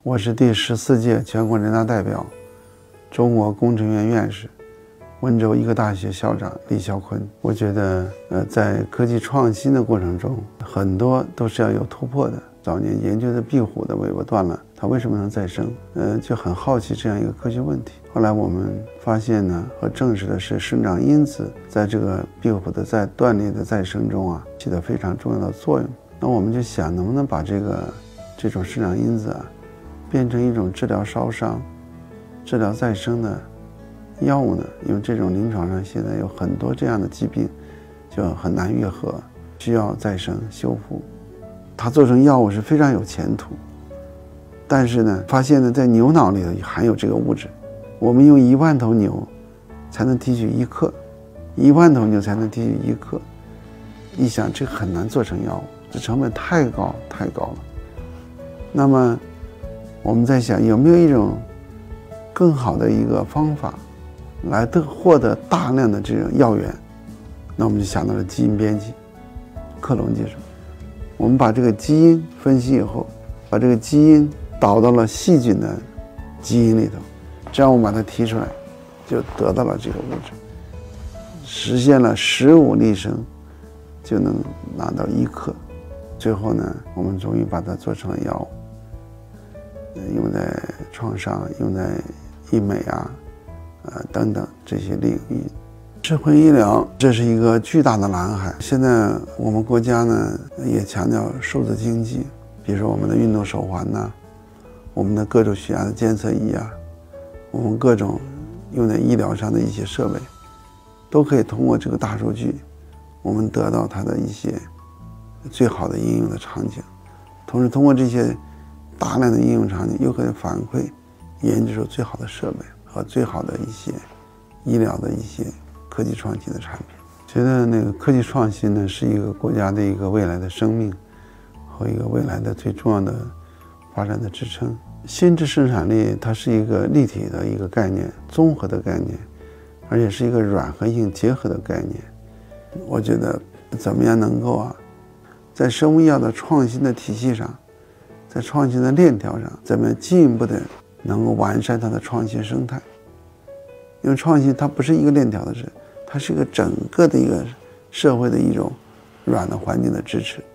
我是第14届全国人大代表，中国工程院院士，温州医科大学校长李孝坤。我觉得，在科技创新的过程中，很多都是要有突破的。早年研究的壁虎的尾巴断了，它为什么能再生？就很好奇这样一个科学问题。后来我们发现呢，和证实的是生长因子在这个壁虎的断裂的再生中起得非常重要的作用。那我们就想，能不能把这种生长因子变成一种治疗烧伤、治疗再生的药物呢？因为这种临床上现在有很多这样的疾病，就很难愈合，需要再生修复。它做成药物是非常有前途，但是呢，发现呢，在牛脑里头含有这个物质。我们用1万头牛才能提取1克，1万头牛才能提取1克。一想，这个很难做成药物，这成本太高了。那么我们在想，有没有一种更好的一个方法来获得大量的这种药源？那我们就想到了基因编辑、克隆技术。我们把这个基因分析以后，把这个基因导到了细菌的基因里头，这样我们把它提出来，就得到了这个物质，实现了15粒升就能拿到1克。最后呢，我们终于把它做成了药物，用在创伤，用在医美等等这些领域。智慧医疗这是一个巨大的蓝海。现在我们国家呢也强调数字经济，比如说我们的运动手环我们的各种血压的监测仪我们各种用在医疗上的一些设备，都可以通过这个大数据，我们得到它的一些最好的应用的场景。同时通过这些大量的应用场景，又可以反馈研制出最好的设备和最好的一些医疗的一些科技创新的产品。觉得那个科技创新呢，是一个国家的一个未来的生命和一个未来的最重要的发展的支撑。新质生产力它是一个立体的一个概念，综合的概念，而且是一个软和硬结合的概念。我觉得怎么样能够在生物医药的创新的体系上，在创新的链条上，怎么样进一步的能够完善它的创新生态。因为创新它不是一个链条的事，它是一个整个的一个社会的一种软的环境的支持。